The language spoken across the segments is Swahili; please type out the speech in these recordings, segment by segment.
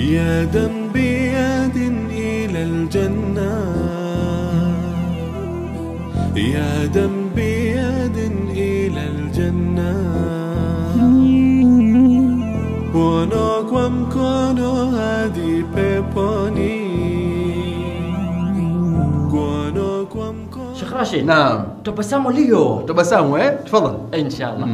يا دم بيد إلى الجنة يا دم بيد إلى الجنة Kuono kwa mkono hadi peponi Kuono kwa mkono شيخ راشد نعم تبسموا اليوم تبسامو تفضل إن شاء الله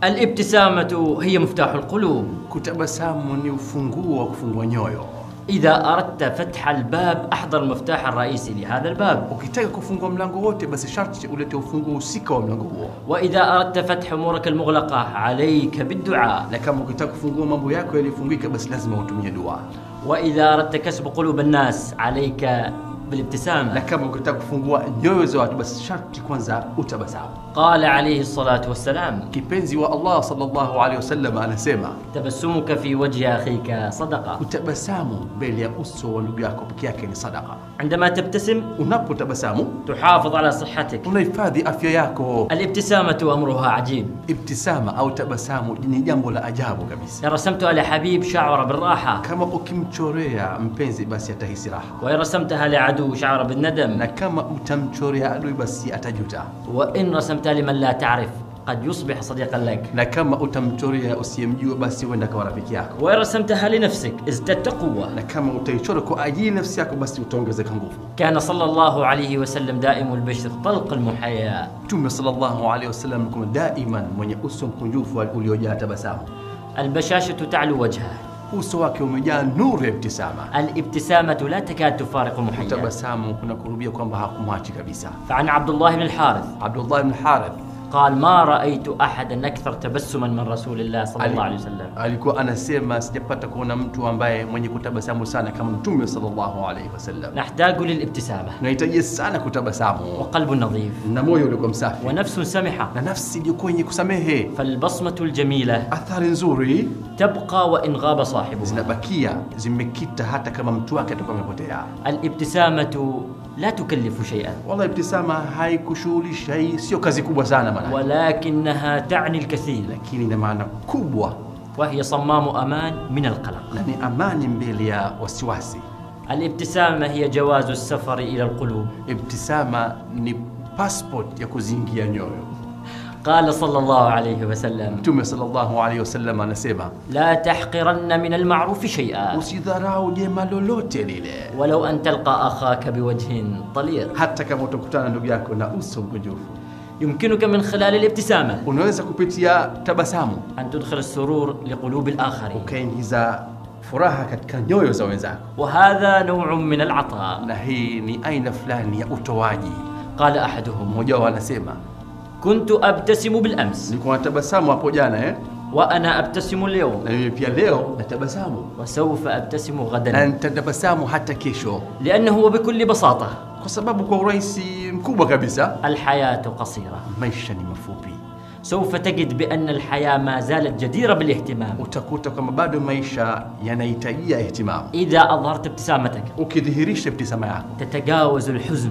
الابتسامة هي مفتاح القلوب kutabasamu ni ufunguo wa kufungua nyoyo. إذا أردت فتح الباب أحضر المفتاح الرئيسي لهذا الباب Ukitaka kufungua mlango wote basi sharti ulete ufunguo husika wa mlango huo. وإذا أردت فتح أمورك المغلقة عليك بالدعاء Na kama ukitaka kufungua mambo yako yaliyofungika basi lazima utumie dua. وإذا أردت كسب قلوب الناس عليك بالابتسامة Na kama ukitaka kufungua nyoyo za watu basi sharti kwanza utabasamu. قال عليه الصلاة والسلام Kipenzi wa Allah sallallahu alaihi wasallam anasema تبسمك في وجه أخيك صدقة kutabasamu mbele ya uso wa ndugu yako pekee yake ni sadaqa. عندما تبتسم Unapotabasamu تحافظ على صحتك unahifadhi afya yako. الابتسامة أمرها عجيب Ibtisama au tabasamu ni jambo la ajabu kabisa. إن رسمت على حبيب شعر بالراحة Kama ukimchorea mpenzi basi atahisi raha. وإن رسمتها لعدو شعر بالندم Na kama utamchorea adui basi atajuta. وإن رسمتها لمن لا تعرف قد يصبح صديقا لك Na kama utamchorea usiyemjua basi huenda kawa rafiki yako. وإن رسمتها لنفسك ازددت قوة Na kama utaichora kwa ajili nafsi yako basi utaongezeka nguvu. كان صلى الله عليه وسلم دائم البشر طلق المحيا Mtume sallallahu alaihi wasallam alikuwa daiman mwenye uso mkunjufu uliojaa tabasamu. البشاشة تعلو وجهه Uso wake umejaa nuru ya ibtisama. الابتسامة لا تكاد تفارق محيا Tabasamu kuna kurubia kwamba hakumwachi kabisa. فعن عبد الله بن الحارث Abdullah ibn Harith قال ما رأيت أحدا أكثر تبسما من رسول الله صلى الله عليه وسلم alikuwa anasema sijapata kuona mtu ambaye mwenye kutabasamu sana kama Mtume sallallahu alaihi wasallam. نحتاج للابتسامة Nahitaji sana kutabasamu وقلب نظيف na moyo uliokuwa msafi ونفس سمحة na nafsi iliyokuwa yenye kusamehe. فالبصمة الجميلة Athari nzuri تبقى وإن غاب صاحبها zinabakia zimekita hata kama mtu wake atakuwa amepotea. الابتسامة لا تكلف شيئا Wallahi ibtisama haikushughulisha, hii sio kazi kubwa sana maana, ولكنها تعني الكثير lakini ina maana kubwa وهي صمام أمان من القلق na ni amani mbele ya wasiwasi. الابتسامة هي جواز السفر إلى القلوب Ibtisama ni passport ya kuzingia nyoyo. قال صلى الله عليه وسلم Mtume sallallahu alaihi wasallam anasema لا تحقرن من المعروف شيئا usidharau jema lolote lile, ولو أن تلقى أخاك بوجه طليق hata kama utakutana ndugu yako na uso mkunjufu. يمكنك من خلال الابتسامة Unaweza kupitia tabasamu أن تدخل السرور لقلوب الآخرين ukaingiza furaha katika nyoyo za wenzako, وهذا نوع من العطاء na hii ni aina fulani ya utoaji. قال أحدهم Mmoja wao anasema كنت أبتسم بالأمس nilikuwa natabasamu hapo jana وأنا أبتسم اليوم na mimi pia leo natabasamu وسوف أبتسم na غدا nitatabasamu hata kesho, لأنه وبكل بساطة kwa sababu kwa urahisi mkubwa kabisa الحياة قصيرة maisha ni mafupi. سوف تجد بأن الحياة ما زالت جديرة بالاهتمام Utakuta kama bado maisha yanahitajia ihtimamu. إذا أظهرت ابتسامتك Ukidhihirisha ibtisama yako تتجاوز الحزن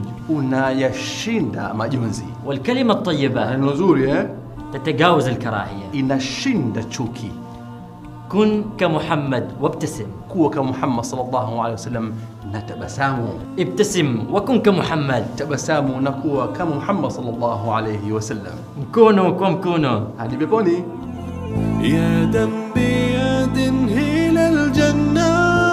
unayashinda majonzi. والكلمة الطيبة Neno zuri تتجاوز الكراهية inashinda chuki. كن كمحمد وابتسم Kuwa kama Muhammad sallallahu alaihi wasallam na tabasamu. ابتسم وكن كمحمد Tabasamu na kuwa kama Muhammad sallallahu alaihi wasallam. كونوا كم كونوا Hadi peponi. يا دم بيد إلى الجنة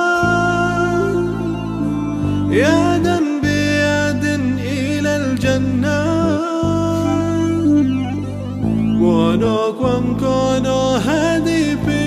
يا دم بيد إلى الجنة ونوكم كونوا هدي